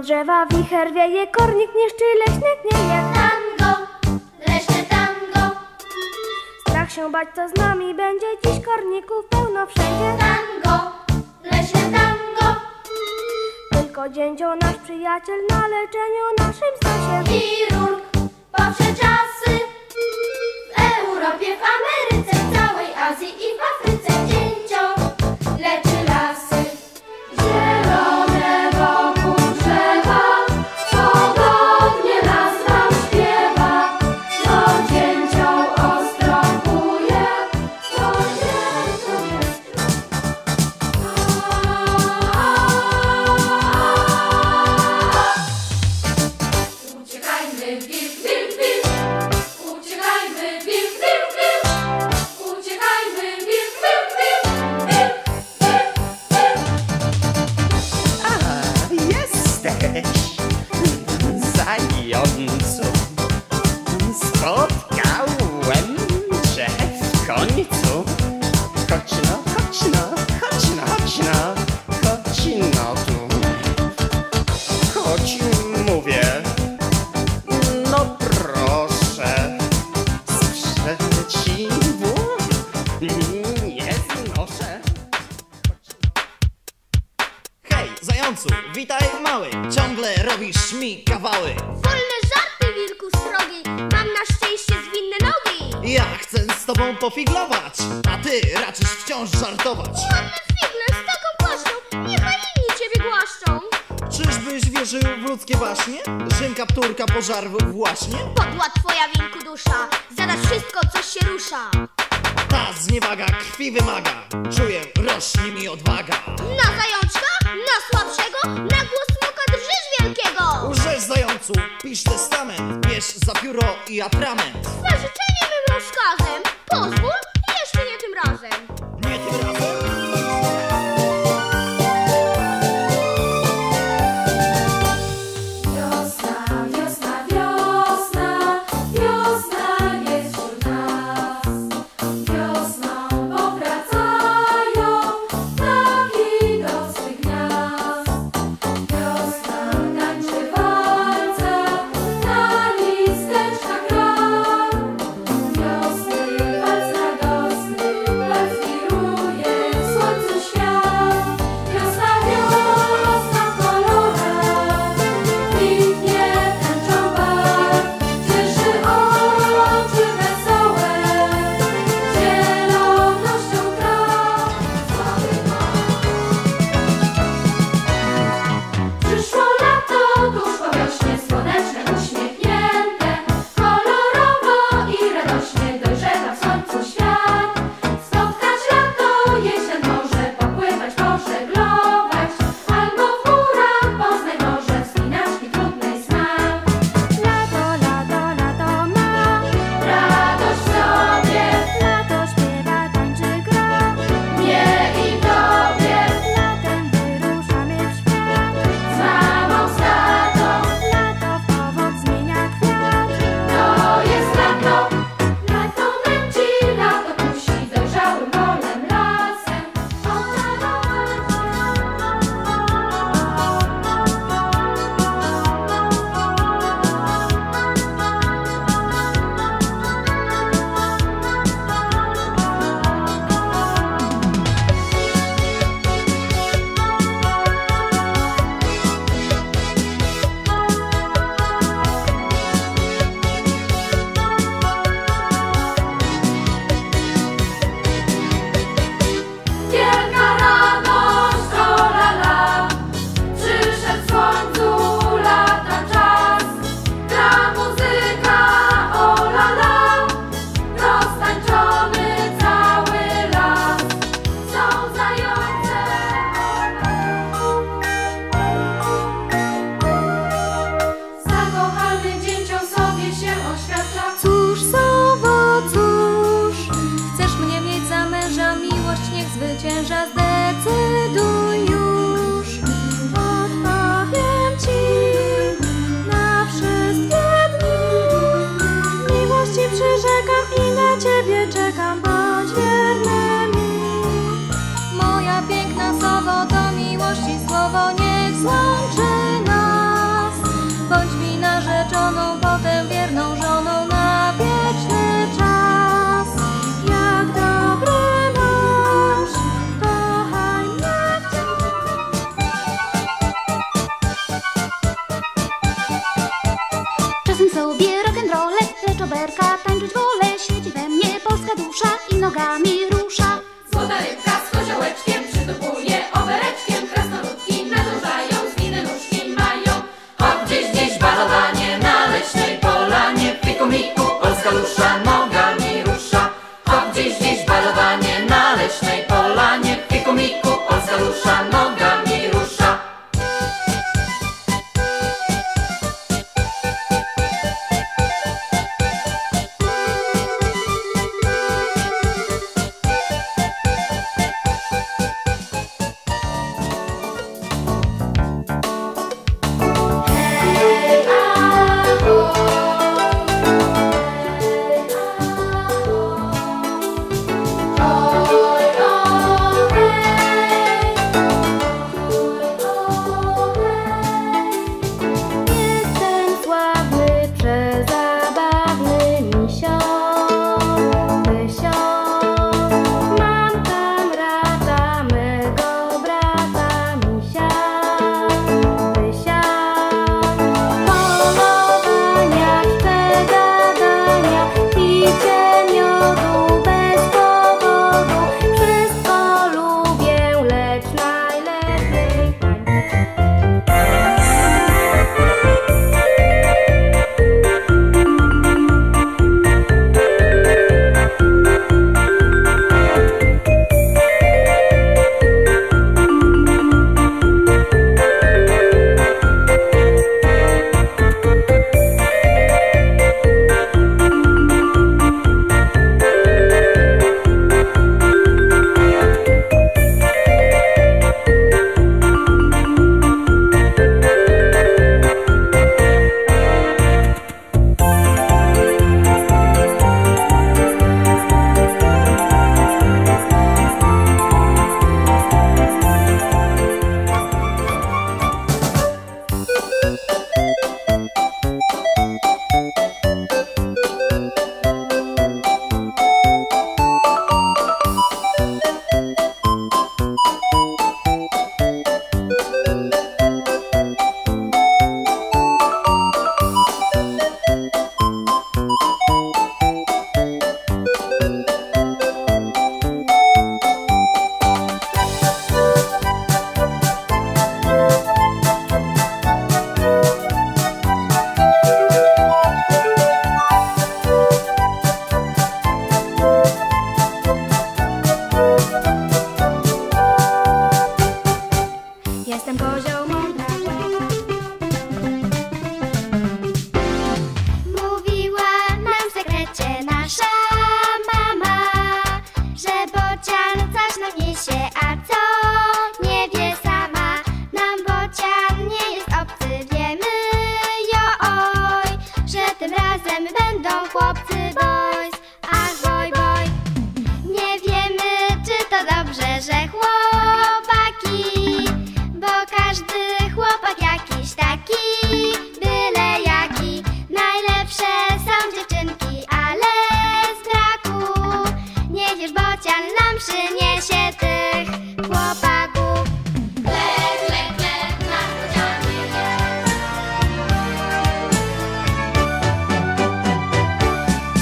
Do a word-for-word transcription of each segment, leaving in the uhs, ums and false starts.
drzewa wicher wieje, kornik niszczy, leśne gnieje. Tango, leśne tango. Strach się bać, co z nami będzie, dziś korników pełno wszędzie. Tango, leśne tango. Tylko dzięcioł nasz przyjaciel na leczeniu naszym zna się. Chirurg, poprze czasy. W Europie, w Ameryce, w całej Azji i w Afryce dzięcioł leczy lasy. Zielone wokół drzewa, pogodnie las nam śpiewa. To dzięcioł ostroguje, to dzięcioł jest. Uciekajmy, wir, wir, wir. Uciekajmy, wir, wir, wir. Uciekajmy, wir, wir, wir. Wir, wir, wir. A, jesteś zającu. Spotkałem cię w końcu. Chodź no, chodź no, chodź no, chodź no, chodź no tu. Chodź, mówię. No proszę, sprzeciwu nie znoszę. Hej, zającu, witaj mały. Ciągle robisz mi kawały. Wolne żarty, wilku srogi. Mam na szczęście zwinne nogi. Ja chcę z tobą pofiglować, a ty raczysz wciąż żartować. Ładne figle z taką płaszczą, niechaj inni ciebie głaszczą. Czyżbyś wierzył w ludzkie baśnie? Rzym kapturka pożarł właśnie? Podła twoja, wilku dusza. Zadasz wszystko, coś się rusza. Ta zniewaga krwi wymaga. Czuję, rośnie mi odwaga. Na zajączka, na słabszego, na głos smoka drżysz wielkiego. Łżesz, zającu, pisz testament, bierz za pióro i atrament. Swe życzenie mym rozkazem. Pozwól, jeszcze nie tym razem. Nie tym razem. Wiosna, wiosna, wiosna, wiosna jest wśród nas. Wiosną powracają ptaki do swych gniazd. Wiosna tańczy walce, na listeczkach gra. Wiosny walc radosny, walc wiruje w słońcu świat. Wiosna, wiosna w kolorach, kwitnie tęczą barw, cieszy oczy wesołe, zielonością traw. Przyszło lato, tuż po wiośnie, słoneczne, uśmiechnięte, kolorowo i radośnie dojrzewa w słońcu świat. Spotkać lato, jesień może, popływać, pożeglować, albo w górach poznaj może wspinaczki trudnej smak. Lato, lato, lato ma, Radość w sobie, lato śpiewa, tańczy, gra. mnie i tobie, Latem wyruszamy w świat, z mamą, z tatą. lato w owoc zmienia kwiat. To jest lato, lato męczy, lato kusi dojrzałym polem, lasem. O, la, wielka radość, o la la, przyszedł w słońcu lata czas. Gra muzyka, o la la, roztańczony cały las. Są zające, zakochany dzięcioł sobie się oświadcza. Cóż, sowo, cóż, chcesz mnie mieć za męża, miłość niech zwycięża, zdecyduj już. Odpowiem ci na wszystkie dni, miłości przyrzekam i na ciebie czekam, bądź wierny mi. Moja piękna sowo, to miłości słowo niech złączy nas. oberka, tańczyć wolę, świeci we mnie polska dusza i nogami rusza. Złota rybka z koziołeczkiem przytupuje obereczkiem, krasnoludki nadążają, zwinne nóżki mają. Hop, gdzieś, gdzieś balowanie na leśnej polanie, w piku miku polska dusza nogami rusza. Hop, gdzieś, gdzieś balowanie na leśnej polanie, w piku miku polska dusza nogami rusza. Jestem sławny, przezabawny misio, mysio. Mam kamrata, mego brata misia, mysia. Polowania, chcę gadania, picie miodu bez powodu. Wszystko lubię, lecz najlepiej tańczyć. Jestem kozioł mądra. Mówiła nam w sekrecie nasza mama, że bocian coś nam niesie, a co nie wie sama. Nam bocian nie jest obcy, wiemy jo oj, że tym razem będą chłopcy boys. Ach boj boj, nie wiemy czy to dobrze, że chłopaki, bo każdy chłopak jakiś taki, byle jaki. Najlepsze są dziewczynki, ale z braku niech bocian nam przyniesie tych chłopaków. Klek, klek, klek, nasz bocian nie wie.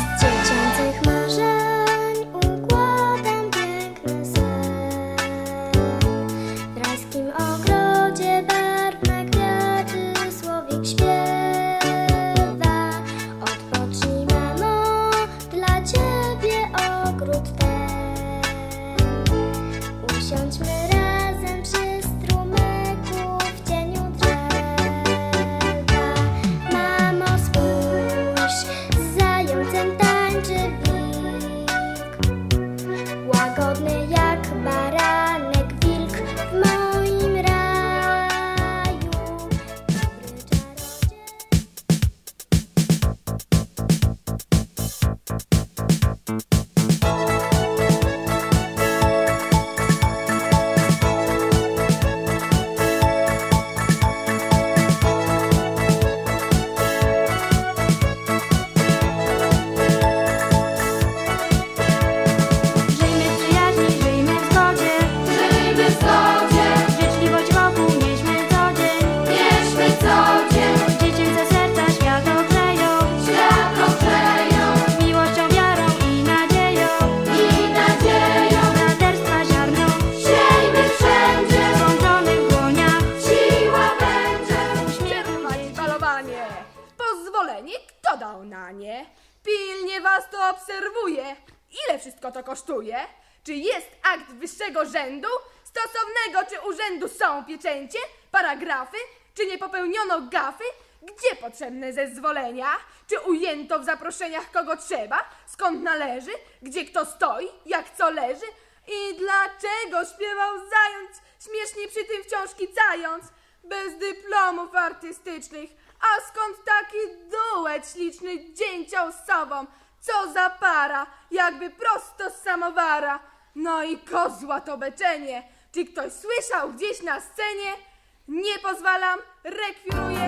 Pilnie was to obserwuję. Ile wszystko to kosztuje? Czy jest akt wyższego rzędu? Stosownego czy urzędu są pieczęcie, paragrafy? Czy nie popełniono gafy? Gdzie potrzebne zezwolenia? Czy ujęto w zaproszeniach kogo trzeba? Skąd należy? Gdzie kto stoi? Jak co leży? I dlaczego śpiewał zając, śmiesznie przy tym wciąż kicając? Bez dyplomów artystycznych. A skąd taki duet śliczny dzięcioł z sobą? Co za para, jakby prosto z samowara. No i kozła to beczenie. Czy ktoś słyszał gdzieś na scenie? Nie pozwalam, rekwiruję.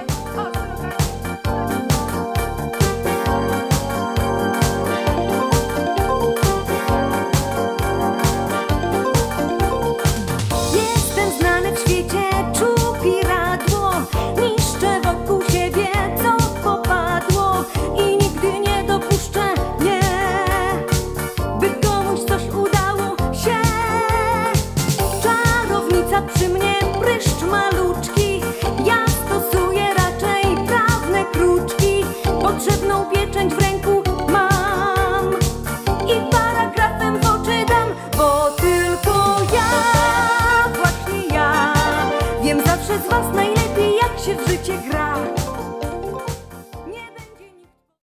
Jestem znany w świecie, czupiradło, niszczę wokół siebie, co popadło i nigdy nie dopuszczę, nie, by komuś coś udało się. Czarownica przy mnie, pryszcz maluczki, ja stosuję raczej prawne kruczki, potrzebną pieczęć w ręku